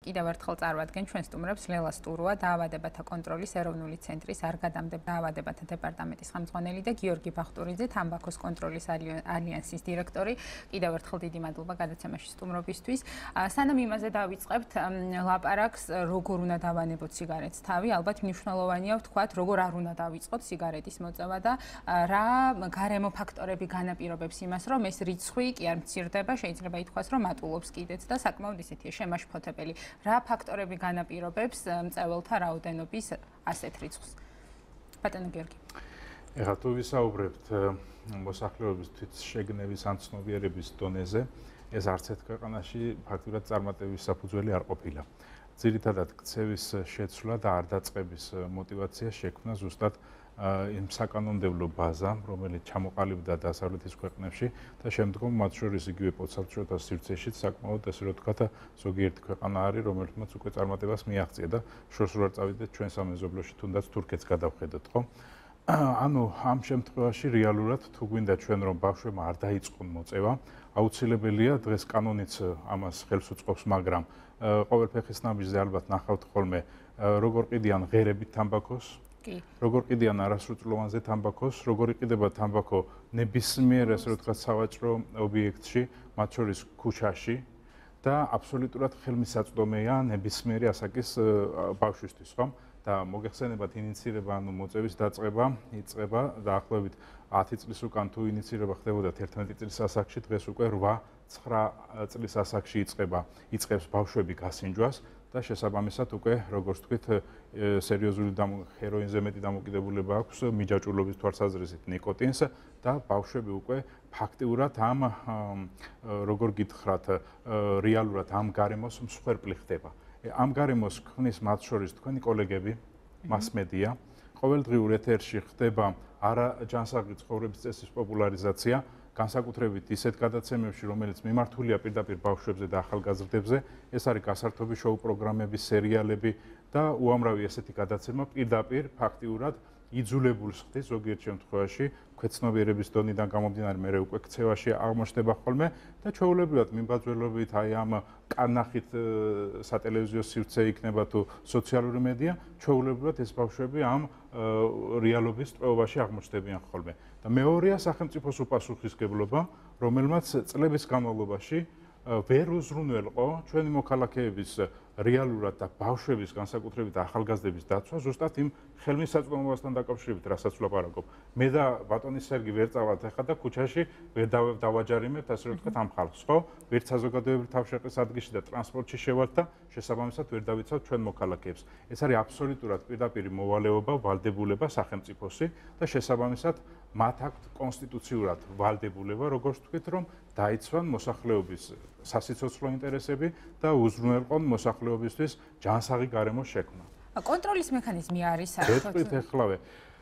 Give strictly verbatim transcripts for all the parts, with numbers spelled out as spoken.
კიდევ ერთხელ წარვადგენ ჩვენ სტუმრებს ლელა სტურუა, დაავადებათა კონტროლის ეროვნული ცენტრის არ გადამდებარე დაავადებათა დეპარტამენტის ხელმძღვანელი და გიორგი ბახტურიძე, თამბაქოს კონტროლის ალიანსის დირექტორი. კიდევ ერთხელ დიდი მადლობა გადაცემაში სტუმრობისთვის. სანამ იმაზე დავიწყებთ ლაპარაკს, როგორ უნდა დავანებოთ სიგარეტს თავი, ალბათ მნიშვნელოვანია ვთქვათ, როგორ არ უნდა დავიწყოთ სიგარეტის მოწევა და რა გარემო ფაქტორები განაპირობებს იმას, რომ ეს რიცხვი კი არ მცირდება, შეიძლება ითქვას, რომ მატულობს კიდეც და საკმაოდ ისეთია შემაშფოთებელი. რა ფაქტორები განაპირობებს მწეველთა რაოდენობის ასეთ რიცხვს? ბატონო გიორგი. ეხლა თუ ვისაუბრებთ მოსახლეობის თვითშეგნების ან ცნობიერების დონეზე, ეს არც ერთ ქვეყანაში ფაქტურად წარმატების საფუძველი არ ყოფილა. ძირითადად ქცევის შეცვლა და არ დაწყების мотиваცია შექმნა ზუსტად იმ საკანონმდებლო ბაზა, რომელიც ჩამოყალიბდა დასავლეთის ქვეყნებში და შემდგომ მათ შორის იგივე პოსტსაბჭოთა სივრცეშიც საკმაოდ ესე რომ ვთქვათ, ზოგიერთი ქვეყანა არის, რომელთაც უკვე წარმატებას მიაღწია და შორს რო არ წავიდეთ ჩვენ სამეზობლოში, თუნდაც თურქეთს გადავხედოთ, ხო? ანუ ამ შემთხვევაში რეალურად თუ გვინდა ჩვენ რომ ბავშვებმა არ დაიწყონ მოწევა, აუცილებელია დღეს კანონიც ამას ხელს უწყობს, მაგრამ ყოველ ფეხის ნაბიჯზე ალბათ ნახავთ ხოლმე როგორ ყიდიან ღერებით თამბაქოს, როგორ ყიდიან არასრულწლოვანზე თამბაქოს, როგორ იყიდება თამბაქო ნებისმიერ ესე რომ ვთქვათ სავაჭრო ობიექტში, მათ შორის ქუჩაში და აბსოლუტურად ხელმისაწვდომია ნებისმიერი ასაკის ბავშვისთვის, ხო? და მოგეხსენებათ ინიცირება, ანუ მოწევის დაწყება იწყება დაახლოებით ათი წლის უკან თუ ინიცირება ხდებოდა ერთმანეტი წლის ასაკში, დღეს უკვე რვა ცხრა წლის ასაკში იწყება, იწყებს ბავშვები გასინჯვას და შესაბამისად უკვე როგორც თქვით სერიოზული ჰეროინზე მეტი დამოკიდებულება აქვს მიჯაჭვულობის თვალსაზრისით ნიკოტინს და ბავშვები უკვე ფაქტიურად ამ როგორ გითხრათ რეალურად ამ გარემოს მსხვერპლი ხდება. ამ გარემოს ქმნის მათ შორის თქვენი კოლეგები, მასმედია, ყოველდღიურ ეთერში ხდება არაჯანსაღი ცხოვრების წესის პოპულარიზაცია, განსაკუთრებით ისეთ გადაცემებში, რომელიც მიმართულია პირდაპირ ბავშვებზე და ახალგაზრდებზე, ეს არის გასართობი შოუ პროგრამები, სერიალები და უამრავი ესეთი გადაცემა პირდაპირ ფაქტიურად იძულებულს ხდის ზოგიერთ შემთხვევაში ქვეცნობიერების დონიდან გამომდინარე მე უკვე ქცევაში აღმოჩნდება ხოლმე და ჩვეულებრივად მიმბაძველობით აი ამ კანახით სატელევიზიო სივრცე იქნება თუ სოციალური მედია ჩვეულებრივად ეს ბავშვები ამ რეალობის ტყვეობაში აღმოჩნდებიან ხოლმე და მეორეა სახელმწიფოს უპასუხისმგებლობა რომელმაც წლების განმავლობაში ვერ უზრუნველყო ჩვენი მოქალაქეების რეალურად და ბავშვების განსაკუთრებით ახალგაზრდების დაცვა ზუსტად იმ ხელმისაწვდომობასთან დაკავშირებით, რასაც ვლაპარაკობ. მე და ბატონი სერგი ვერ წავალთ ახლა და ქუჩაში ვერ დავაჯარიმებთ, ასე რომ ვთქვათ, ამ ხალხს, ხო? ვერც საზოგადოებრივი თავშეყრის ადგილში და ტრანსპორტში შევალთ და შესაბამისად ვერ დავიცავთ ჩვენ მოქალაქეებს. ეს არის აბსოლუტურად პირდაპირი მოვალეობა, ვალდებულება სახელმწიფოსი და შესაბამისად მათ აქვთ კონსტიტუციურად ვალდებულება, როგორც თქვით, რომ დაიცვან მოსახლეობის სასიცოცხლო ინტერესები და უზრუნველყონ მოსახლეობისთვის ჯანსაღი გარემოს შექმნა. კონტროლის მექანიზმი არის საერთოდ. გეტყვით ეხლავე.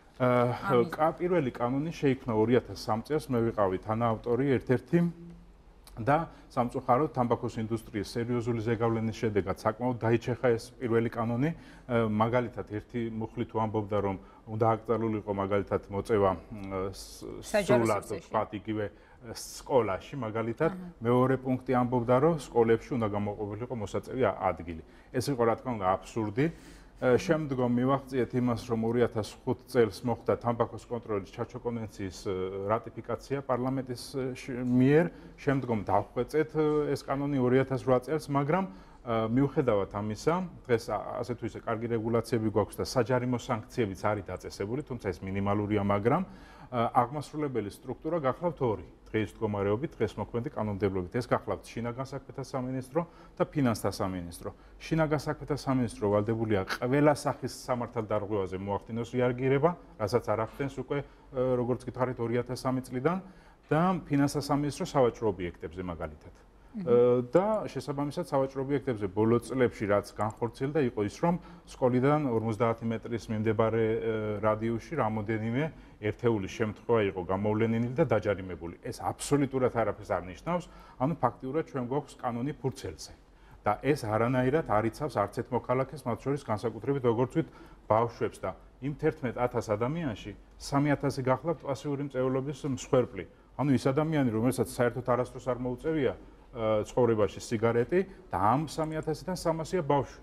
აა პირველი კანონი შეიქმნა ორი ათას სამი წელს, მე ვიყავი თანაავტორი ერთ-ერთი და სამწუხაროდ თამბაქოს ინდუსტრიის სერიოზული ზეგავლენის შედეგად საკმაოდ დაიჩეხა ეს პირველი კანონი. მაგალითად ერთი მუხლი თუ ამბობდა რომ უნდა აკრძალულიყო მაგალითად მოწევა სრულად ვთქვათ იგივე სკოლაში მაგალითად მეორე პუნქტი ამბობდა რომ სკოლებში უნდა გამოყოფილიყო მოსაწევი ადგილი. ეს იყო რა თქმა უნდა აბსურდი. შემდგომ მივაღწიეთ იმას რომ ორი ათას ხუთი წელს მოხდა თამბაქოს კონტროლის ჩაჩო კონვენციის რატიფიკაცია პარლამენტის მიერ, შემდგომ დავხვეწეთ ეს კანონი ორი ათას რვა წელს, მაგრამ მიუხედავად ამისა, დღეს ასე თუ ისე კარგი რეგულაციები გვაქვს და საჯარიმო სანქციებიც არის დაწესებული, თუმცა ეს მინიმალურია, მაგრამ აღმასრულებელი სტრუქტურა გახლავთ ორი. დღეის მდგომარეობით, დღეს მოქმედი კანონმდებლობით. ეს გახლავთ შინაგან საქმეთა სამინისტრო და ფინანსთა სამინისტრო. შინაგან საქმეთა სამინისტრო ვალდებულია ყველა სახის სამართალდარღვევაზე მოახდინოს რეაგირება, რასაც არ ახდენს უკვე როგორც გითხარით ორი ათას სამი წლიდან და ფინანსთა სამინისტრო სავაჭრო ობიექტებზე მაგალითად. და შესაბამისად სავაჭრო ობიექტებზე ბოლო წლებში რაც განხორციელდა იყო ის რომ სკოლიდან ორმოცდაათი მეტრის მიმდებარე რადიუსში რამოდენიმე ერთეულის შემთხვევა იყო გამოვლენილი და დაჯარიმებული. ეს აბსოლუტურად არაფერს არ ნიშნავს, ანუ ფაქტიურად ჩვენ გვაქვს კანონი ფურცელზე. და ეს არანაირად არ იცავს არც ერთ მოქალაქეს, მათ შორის განსაკუთრებით როგორც ვთქვით, ბავშვებს და იმ თერთმეტ ათას ადამიანში სამი ათასი გახლავთ პასიური მწევლობის მსხვერპლი. ანუ ის ადამიანი, რომელსაც საერთოდ არასდროს არ მოუწევია ცხოვრებაში სიგარეტი და ამ სამი ათასიდან სამასია ბავშვი,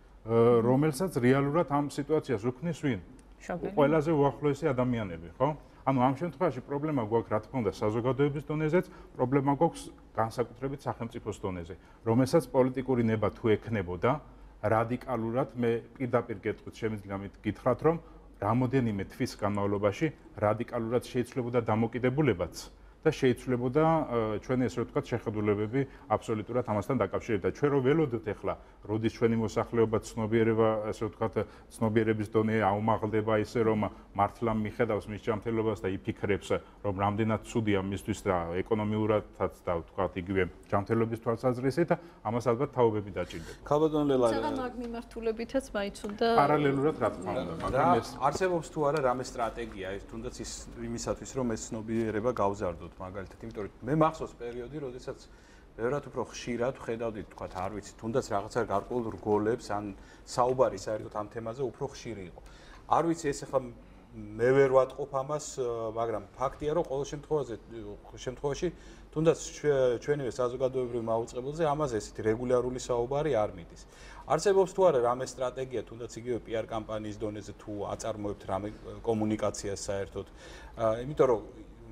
რომელსაც რეალურად ამ სიტუაციას უქმნის ვინ? ყველაზე უახლოესი ადამიანები, ხო? ანუ ამ შემთხვევაში პრობლემა გვაქვს, რა თქმა უნდა, საზოგადოების დონეზეც, პრობლემა გვაქვს განსაკუთრებით სახელმწიფოს დონეზე, რომელსაც პოლიტიკური ნება თუ ექნებოდა, რადიკალურად მე პირდაპირ გეტყვით, შემიძლია მითხრათ, რომ რამოდენიმე თვის განმავლობაში რადიკალურად შეიცვლებოდა დამოკიდებულებაც და შეიცვლებოდა ჩვენი ესე ვთქვათ შეხედულებები აბსოლუტურად ამასთან დაკავშირებით და ჩვენ რო ველოდოთ ახლა როდის ჩვენი მოსახლეობა ცნობიერება ესე ვთქვათ ცნობიერების დონე აუმაღლდება ისე რომ მართლა მიხედავს მის ჯანმრთელობას და იფიქრებს რომ რამდენად ცუდია მისთვის და ეკონომიურადაც და ვთქვათ იგივე ჯანმრთელობის თვალსაზრისით ამას ალბათ თაობები დაჭირდება. ქალბატონ ლელა ცოტა მაგ მიმართულებითაც მაინც უნდა პარალელურად რა თქმა უნდა მაგრამ ეს არსებობს თუ არა რამე სტრატეგია ის თუნდაც ის იმისათვის რომ ეს ცნობიერება გავზარდოთ მაგალითად, იმიტომ რომ მე მახსოვს პერიოდი, როდესაც ბევრად უფრო ხშირად ხედავდით, თქვათ, არ ვიცი, თუნდაც რაღაცა გარკვეულ რგოლებს ან საუბარი საერთოდ ამ თემაზე უფრო ხშირი იყო. არ ვიცი, ეს ახლა მე ვერ ვატყობ ამას, მაგრამ ფაქტია, რომ ყოველ შემთხვევაში, შემთხვევაში თუნდაც ჩვენივე საზოგადოებრივ მაუწყებელზე ამაზე ესეთი რეგულარული საუბარი არ მიდის. არსებობს თუ არა რამე სტრატეგია, თუნდაც იგივე პი არ კამპანიის დონეზე თუ აწარმოებთ რამე კომუნიკაციას საერთოდ. იმიტომ რომ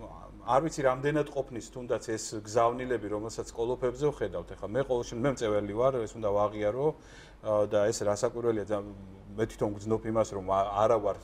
არ ვიცი რამდენად ყოფნის თუნდაც ეს გზავნილები, რომელსაც კოლოფებზე ვხედავთ. ეხლა მე ყოველ შემთხვევაში მე მწეველი ვარ, ეს უნდა ვაღიარო და ეს რასაკვირველია, მე თვითონ გძნობ იმას, რომ არა ვარ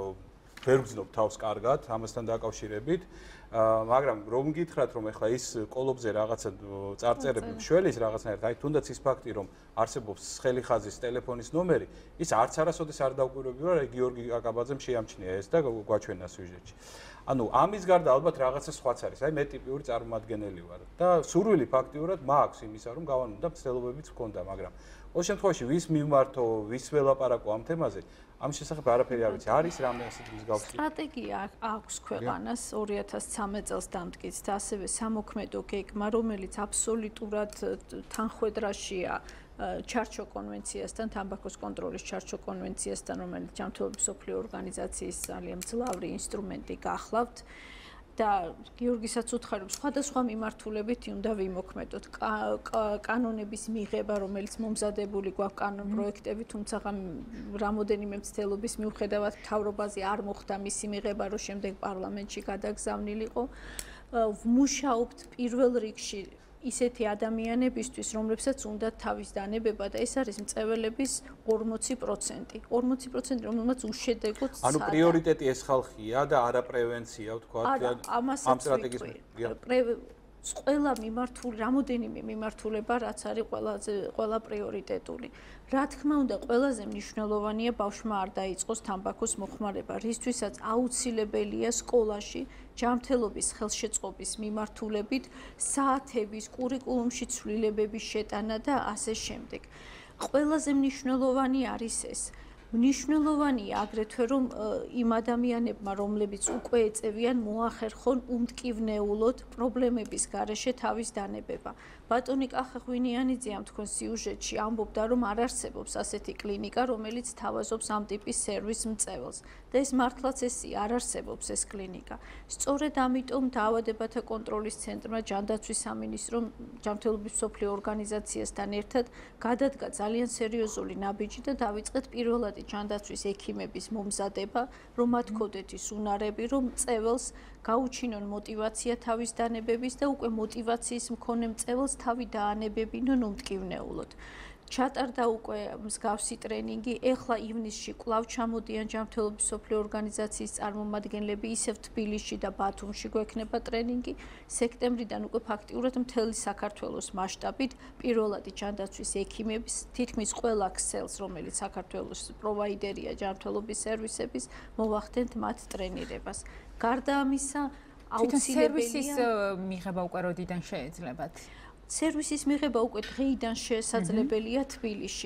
ვერ გძნობ თავს კარგად ამასთან დაკავშირებით. მაგრამ რომ გითხრათ, რომ ეხლა ის კოლოფზე რაღაცა წარწერები მშველის რაღაცნაირად, აი თუნდაც ის ფაქტი, რომ არსებობს ხელი ხაზის ტელეფონის ნომერი, ის არც არასოდეს არ დავკვირვები, რომ გიორგი კაკაბაძემ შეამჩნია ეს და გვაჩვენა სიუჟეტში. ანუ ამის გარდა ალბათ რაღაცა სხვაც არის. აი მე ტიპიური წარმომადგენელი ვარ და სურვილი ფაქტიურად მაქვს იმისა, რომ გავანონდა მცდელობებიც მქონდა, მაგრამ ყოველ შემთხვევაში ვის მიმართო, ვის ველაპარაკო ამ თემაზე, ამ შესახებ არაფერი არ ვიცი. არის რამე ასეთი მსგავსი სტრატეგია აქვს ქვეყანას ორი ათას ცხრამეტ წელს დამტკიცდა და ასევე სამოქმედო გეგმა, რომელიც აბსოლუტურად თანხვედრაშია ჩარჩო კონვენციასთან, თამბაქოს კონტროლის ჩარჩო კონვენციასთან, რომელიც ჯანმრთელობის მსოფლიო ორგანიზაციის ძალიან მძლავრი ინსტრუმენტი გახლავთ. და გიორგისაც უთხარებს, სხვადასხვა მიმართულებით უნდა ვიმოქმედოთ. კანონების მიღება, რომელიც მომზადებული გვაქვს კანონ პროექტები, თუმცა რამოდენიმე მცდელობის მიუხედავად მთავრობაზე არ მოხდა მისი მიღება, რომ შემდეგ პარლამენტში გადაგზავნილიყო. ვმუშაობთ პირველ რიგში ისეთი ადამიანებისთვის, რომლებსაც უნდა თავის დანებება და ეს არის მწეველების ორმოცი პროცენტი. ორმოცი პროცენტი, რომელმაც უშედეგოდ სცადა. ანუ პრიორიტეტი ეს ხალხია და არა პრევენცია, ვთქვათ, ამ სტრატეგიის ყველა მიმართული, რამოდენიმე მიმართულება, რაც არის ყველაზე ყველა პრიორიტეტული. რა თქმა უნდა, ყველაზე მნიშვნელოვანია ბავშვმა არ დაიწყოს თამბაქოს მოხმარება, რისთვისაც აუცილებელია სკოლაში ჯანმრთელობის ხელშეწყობის მიმართულებით საათების კურიკულუმში ცვლილებების შეტანა და ასე შემდეგ. ყველაზე მნიშვნელოვანი არის ეს. მნიშვნელოვანია აგრეთვე რომ იმ ადამიანებმა, რომლებიც უკვე ეწევიან, მოახერხონ უმტკივნეულოდ პრობლემების გარეშე თავის დანებება. ბატონი კახა ღვინიანიძე ამ თქვენ სიუჟეტში ამბობდა, რომ არ არსებობს ასეთი კლინიკა, რომელიც თავაზობს ამ ტიპის სერვისს მწეველს. და ეს მართლაც ესია, არ არსებობს ეს კლინიკა. სწორედ ამიტომ დაავადებათა კონტროლის ცენტრმა, ჯანდაცვის სამინისტრომ, ჯანმრთელობის მსოფლიო ორგანიზაციასთან ერთად გადადგა ძალიან სერიოზული ნაბიჯი და დავიწყეთ პირველადი ჯანდაცვის ექიმების მომზადება, რომ მათ ქონდეთ ის უნარები, რომ მწეველს გაუჩინონ მოტივაცია თავის დანებების და უკვე მოტივაციის მქონე მწეველს თავი დაანებებინონ უმტკივნეულოდ. ჩატარდა უკვე მსგავსი ტრენინგი, ეხლა ივნისში კვლავ ჩამოდიან ჯანმრთელობის მსოფლიო ორგანიზაციის წარმომადგენლები, ისევ თბილისში და ბათუმში გვექნება ტრენინგი. სექტემბრიდან უკვე ფაქტიურად მთელი საქართველოს მასშტაბით პირველადი ჯანდაცვის ექიმების თითქმის ყველა ქსელს, რომელიც საქართველოს პროვაიდერია ჯანმრთელობის სერვისების, მოვახდენთ მათ ტრენირებას. გარდა ამისა, აუცილებელია სერვისის მიღება უკვე როდიდან შეეძლებათ? სერვისის მიღება უკვე დღეიდან შესაძლებელია თბილისში.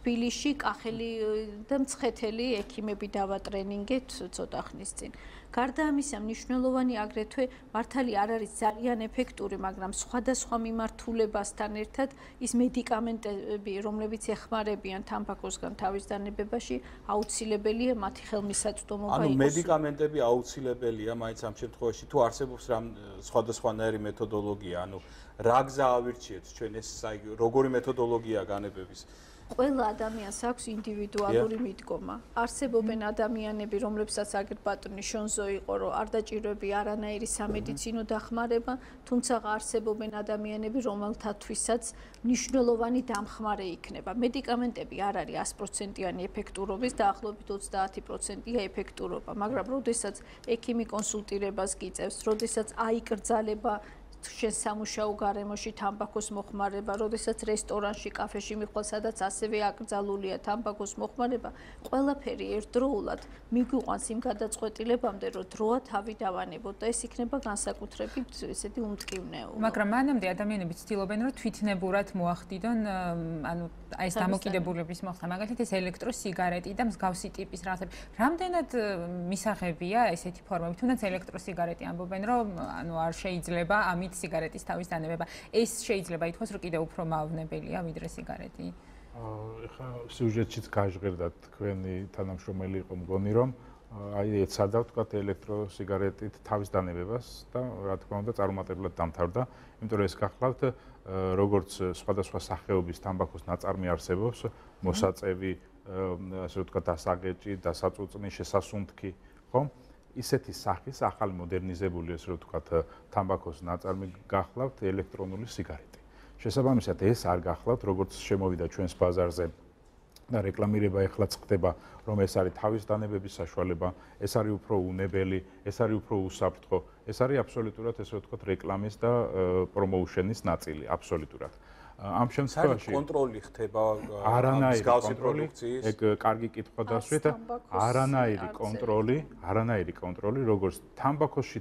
თბილისში კახელი და მცხეთელი ექიმები დავატრენინგეთ ცოტა ხნის წინ. გარდა ამისა, მნიშვნელოვანი აგრეთვე მართალი არ არის ძალიან ეფექტური, მაგრამ სხვადასხვა მიმართულებასთან ერთად ის მედიკამენტები, რომლებიც ეხმარებიან თამბაქოსგან თავის დანებებაში, აუცილებელია მათი ხელმისაწვდომობა ანუ იყოს. მედიკამენტები აუცილებელია, მაინც ამ შემთხვევაში თუ არსებობს რამ სხვადასხვანაირი მეთოდოლოგია, ანუ რა გზა ავირჩიეთ ჩვენ ეს აი როგორი მეთოდოლოგია განებების? ყველა ადამიანს აქვს ინდივიდუალური მიდგომა. არსებობენ ადამიანები, რომლებსაც აგერ ბატონი შონზო იყო, რომ არ დაჭიროები არანაირი სამედიცინო დახმარება, თუმცა არსებობენ ადამიანები, რომელთათვისაც მნიშვნელოვანი დამხმარე იქნება. მედიკამენტები არ არის one hundred percent-იანი ეფექტურობის, დაახლოებით ოცდაათი პროცენტია ეფექტურობა, მაგრამ როდესაც ექიმი კონსულტირებას გიწევს, როდესაც აიკრძალება შენ სამუშაო გარემოში თამბაქოს მოხმარება, როდესაც რესტორანში, კაფეში მიხვალ, სადაც ასევე აკრძალულია თამბაქოს მოხმარება, ყველაფერი ერთდროულად მიგვიყვანს იმ გადაწყვეტილებამდე, რომ დროა თავი დავანებოთ და ეს იქნება განსაკუთრებით ესეთი უმტკივნეულო. მაგრამ მანამდე ადამიანები ცდილობენ, რომ თვითნებურად მოახდიდონ, ანუ აი ეს დამოკიდებულების მოხდა, მაგალითად ეს ელექტროსიგარეტი და მსგავსი ტიპის რაღაცები. რამდენად მისაღებია ესეთი ფორმები? თუნდაც ელექტროსიგარეტი ამბობენ, რომ ანუ არ შეიძლება ამით სიგარეტის თავის დანებება. ეს შეიძლება ითქვას, რომ კიდევ უფრო მავნებელია ვიდრე სიგარეტი. ეხლა სიუჟეტშიც გაჟღერდა თქვენი თანამშრომელი იყო მგონი, რომ აი ეცადა ვთქვათ ელექტროსიგარეტით თავის დანებებას და რა თქმა უნდა წარუმატებლად დამთავრდა, იმიტომ რომ ეს გახლავთ როგორც სხვადასხვა სახეობის თამბაქოს ნაწარმი არსებობს, მოსაწევი, ასე ვთქვათ დასაგეჭი, დასაწუწნი, შესასუნთქი, ხო? ისეთი სახის ახალი მოდერნიზებული ესე ვთქვათ თამბაქოს ნაწარმი გახლავთ ელექტრონული სიგარეტი. შესაბამისად ეს არ გახლავთ როგორც შემოვიდა ჩვენს ბაზარზე და რეკლამირება ეხლაც ხდება რომ ეს არის თავის დანებების საშუალება, ეს არის უფრო უნებელი, ეს არის უფრო უსაფრთხო, ეს არის აბსოლუტურად ესე ვთქვათ რეკლამის და პრომოუშენის ნაწილი, აბსოლუტურად. ამ შემთხვევაში კონტროლი ხდება არანაირი მსგავსი კონტროლი, პროდუქციის. ეგ კარგი კითხვა დასვით, არანაირი კონტროლი, არანაირი კონტროლი, როგორც თამბაქოსში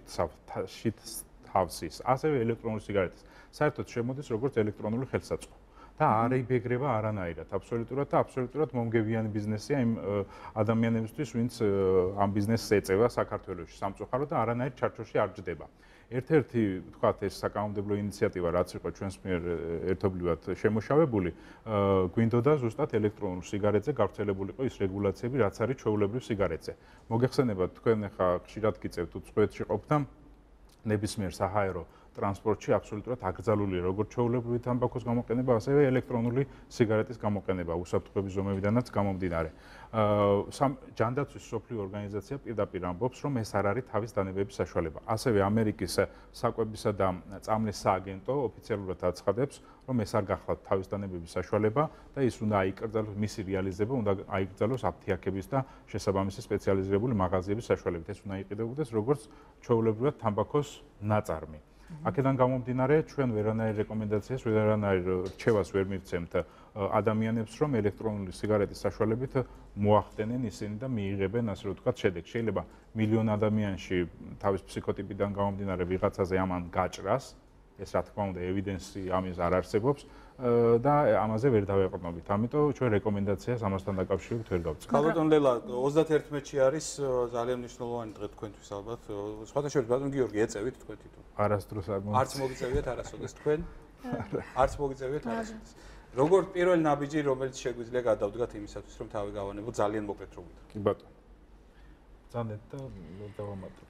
თავსის, ასევე ელექტრონული სიგარეტის. საერთოდ შემოდის როგორც ელექტრონული ხელსაწყო. და არ იბეგრება არანაირად, აბსოლუტურად და აბსოლუტურად მომგებიანი ბიზნესია იმ ადამიანებისთვის, ვინც ამ ბიზნესს ეწევა საქართველოში სამწუხაროდ და არანაირ ჩარჩოში არ ჯდება. ერთ-ერთი, ვთქვათ, ეს საკანონმდებლო ინიციატივა, რაც იყო ჩვენს მიერ ერთობლივად შემოშავებული, გვინდოდა ზუსტად ელექტრონულ სიგარეტზე გავრცელებულიყო ის რეგულაციები, რაც არის ჩვეულებრივ სიგარეტზე. მოგეხსენებათ, თქვენ ახლა ხშირად გიწევთ უცხოეთში ყოფნა ნებისმიერ საჰაერო ტრანსპორტში აბსოლუტურად აკრძალულია როგორც ჩვეულებრივი თამბაქოს გამოყენება, ასევე ელექტრონული სიგარეტის გამოყენება უსაფრთხოების ზომებიდანაც გამომდინარე. ჯანდაცვის მსოფლიო ორგანიზაცია პირდაპირ ამბობს, რომ ეს არ არის თავის დანებების საშუალება. ასევე ამერიკის საკვებისა და წამლის სააგენტო ოფიციალურად აცხადებს, რომ ეს არ გახლავთ თავის დანებების საშუალება და ის უნდა აიკრძალოს, მისი რეალიზება უნდა აიკრძალოს აფთიაქების და შესაბამისი სპეციალიზირებული მაღაზიების საშუალებით. ეს უნდა იყიდებოდეს როგორც ჩვეულებრივად თამბაქოს ნაწარმი. აქედან გამომდინარე, ჩვენ ვერანაირ რეკომენდაციას, ვერანაირ რჩევას ვერ მივცემთ ადამიანებს, რომ ელექტრონული სიგარეტის საშუალებით მოახდენენ ისინი და მიიღებენ, ასე ვთქვათ, შედეგს. შეიძლება მილიონ ადამიანში თავის ფსიქოტიპიდან გამომდინარე ვიღაცაზე ამან გაჭრას, ეს რა თქმა უნდა ევიდენსი ამის არ არსებობს და ამაზე ვერ დავეყრდნობით. ამიტომ ჩვენ რეკომენდაციას ამასთან დაკავშირებით ვერ გავწევთ. ქალბატონ ლელა, ოცდაათი არის ძალიან მნიშვნელოვანი დღე თქვენთვის ალბათ. სხვათა შორის ბატონ გიორგი ეწევით თქვენ თვითონ? არასდროს არ მომწევთ. არც მოგიწევიათ არასოდეს თქვენ? არც მოგიწევიათ არასოდეს. როგორ პირველი ნაბიჯი, რომელიც შეგვიძლია გადავდგათ იმისათვის, რომ თავი გავანებოთ, ძალიან მოკლედ რო გითხრათ. კი ბატონო. ძანეთ და დავამატოთ.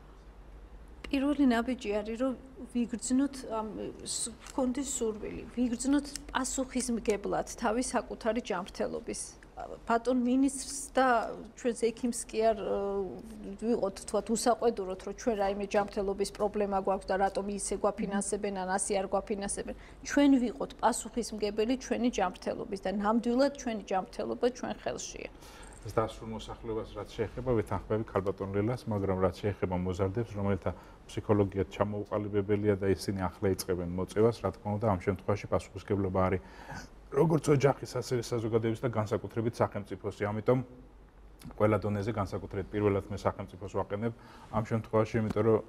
პირველი ნაბიჯი არის, რომ ვიგრძნოთ ამ კონდეს სურვილი, ვიგრძნოთ პასუხისმგებლად თავის საკუთარი ჯანმრთელობის. ბატონ მინისტრს და ჩვენს ექიმს კი არ ვიყოთ თქვათ უსაყვედუროთ, რომ ჩვენ რაიმე ჯანმრთელობის პრობლემა გვაქვს და რატომ ისე გვაფინანსებენ ან ასე არ გვაფინანსებენ. ჩვენ ვიყოთ პასუხისმგებელი ჩვენი ჯანმრთელობის და ნამდვილად ჩვენი ჯანმრთელობა ჩვენ ხელშია. ეს დასრულ მოსახლეობას რაც შეეხება ვეთანხმები ქალბატონ ლელას, მაგრამ რაც შეეხება მოზარდებს, რომელთა ფსიქოლოგიად ჩამოუყალიბებელია და ისინი ახლა იწყებენ მოწევას, რა თქმა უნდა, ამ შემთხვევაში პასუხისმგებლობა არის როგორც ოჯახის, ასევე საზოგადოების და განსაკუთრებით სახელმწიფოსი. ამიტომ ყველა დონეზე განსაკუთრებით პირველად მე სახელმწიფოს ვაყენებ ამ შემთხვევაში, იმიტომ რომ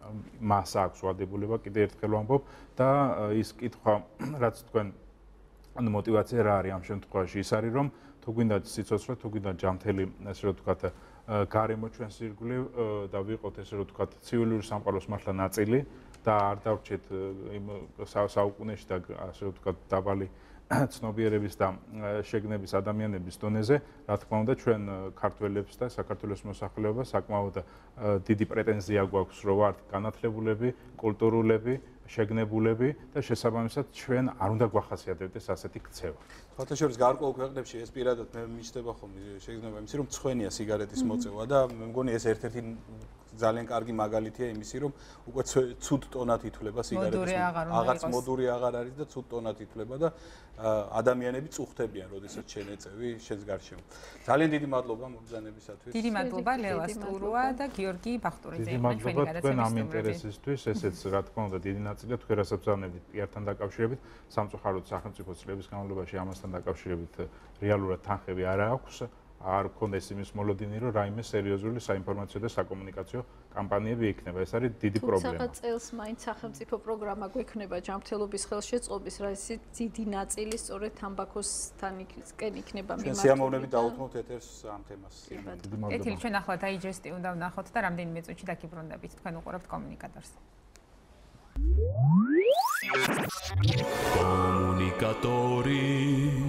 მას აქვს ვალდებულება, კიდევ ერთხელ ვამბობ და ის კითხვა, რაც თქვენ ანუ мотивация რა არის ამ შემთხვევაში? ის არის რომ თუ გვინდა სიცოცხლე, თუ გვინდა ჯანმრთელი, ესე რომ ვთქვათ, გარემო ჩვენს ირგვლივ და ვიყოთ ესე რომ ვთქვათ, ცივილური სამყაროს მართლა ნაწილი და არ დავრჩეთ იმ საუკუნეში და ასე რომ ვთქვათ, დაბალი ცნობიერების და შეგნების ადამიანების დონეზე, რა თქმა უნდა, ჩვენ ქართველებს და საქართველოს მოსახლეობას საკმაოდ დიდი პრეტენზია გვაქვს, რომ ვართ განათლებულები, კულტურულები, შეგნებულები და შესაბამისად ჩვენ არ უნდა გვახასიათებდეს ასეთი ქცევა. ხათაშორის გარკვეულ ქვეყნებში ეს პირადად მე მიჩნდება ხოლმე შეგრძნება იმისი, რომ მცხვენია სიგარეტის მოწევა და მე მგონი ეს ერთ-ერთი ძალიან კარგი მაგალითია იმისი, რომ უკვე ცუდ ტონად ითვლება სიგარეტის აღარც მოდური აღარ არის და ცუდ ტონად ითვლება და ადამიანები წუხდებიან, როდესაც შენ ეწევი შენს გარშემო. ძალიან დიდი მადლობა მობრძანებისათვის. დიდი მადლობა ლელა სტურუა და გიორგი ბახტურიძე. დიდი მადლობა თქვენ ამ ინტერესისთვის, ესეც რა თქმა უნდა დიდი ნაწილია თქვენ რასაც ბრძანებით პიართან დაკავშირებით, სამწუხაროდ სახელმწიფო წლების განმავლობაში ამასთან დაკავშირებით რეალურად თანხები არ აქვს. არ გქონდეს იმის მოლოდინი, რომ რაიმე სერიოზული საინფორმაციო და საკომუნიკაციო კამპანიები იქნება. ეს არის დიდი პრობლემა. თუმცა წელს მაინც სახელმწიფო პროგრამა გვექნება ჯანმრთელობის ხელშეწყობის, რა ისე დიდი ნაწილი სწორედ თამბაქოსთან იქნება მიმართული. ჩვენ სიამოვნებით დაუთმოთ ეთერს ამ თემას. დიდი მადლობა. ეთილი ჩვენ ახლა დაიჯესტი უნდა ვნახოთ და რამდენიმე წუთში დაგიბრუნდებით. თქვენ უყურებთ კომუნიკატორს. Comunicatori